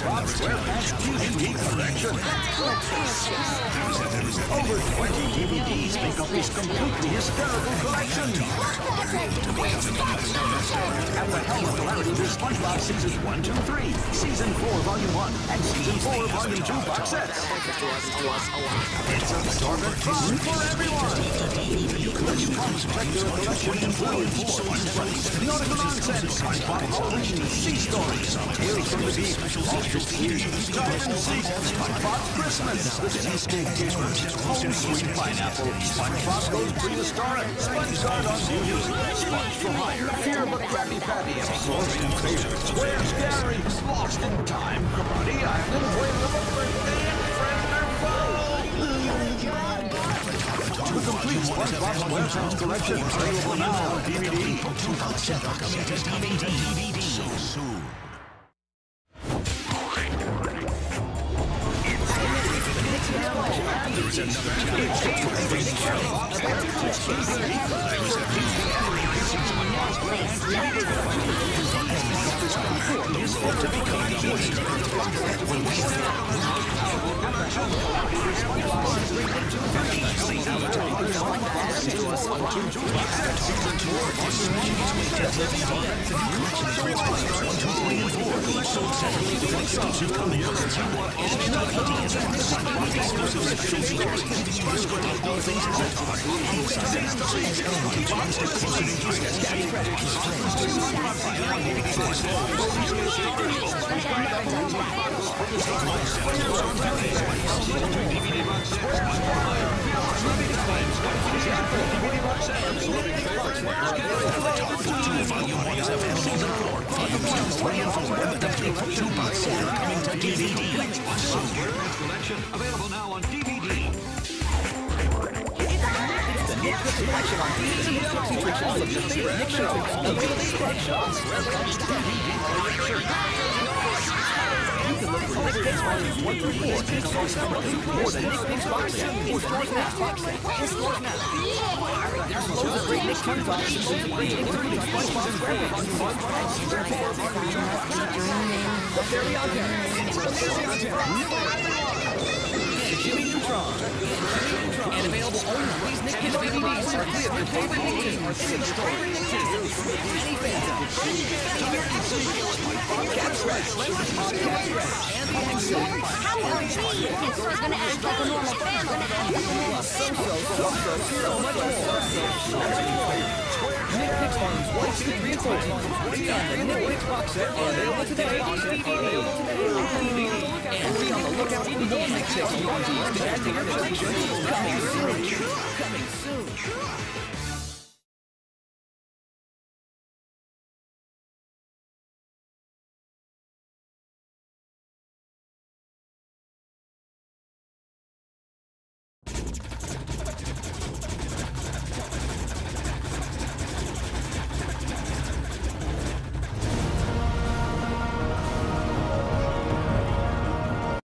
SpongeBob SquarePants DVD collection. Over 20 DVDs make up this completely hysterical collection. At the helm of hilarity is SpongeBob Seasons 1, 2, 3, Season 4, Volume 1, and Season 4, Volume 2 box sets. It's absorbent fun for everyone. Check your collection in Volume 4. Nautical Nonsense, SpongeBob Halloween, Sea Stories, Tales from the Deep, Monsters Tears, Hide and Seek, SpongeBob Christmas, The Seascape Gamers, Home Sweet Pineapple, SpongeBob Goes Prehistoric, SpongeGuard on News, Sponge for Hire, Fear but Krabby Patty, Absorbing Favorites, Where's Gary, Lost in Time, Karate Island, Whale of a Birthday, and Friends Are The complete SpongeBob SquarePants collection available now on DVD. So soon. There's another available now on DVD. The Nick Collection on DVD features all of your favorite Nick shows. You can look for Nick Picks Volumes 1 through 4 and more than Nick Picks box set or the Nick Picks box set. Just look now. There's loads of great Nick Picks boxes, including SpongeBob SquarePants Volume 1 and Season 4 Volume 2 box set. The Fairy on Terror. Jimmy Neutron. And available only on these Nick Kids DVDs are three of your favorite Nick Kids or six favorite Nick Kids. Danny Phantom. Cat Shredder. And the Exo. How are you? This is going to act like a normal family. Plus so much more. Nick Picks Volumes 1, 2, 3, and 4. And the Nick Picks box set available today on DVD. And be on the lookout for more Nick Picks DVDs to add to your collection. Coming soon.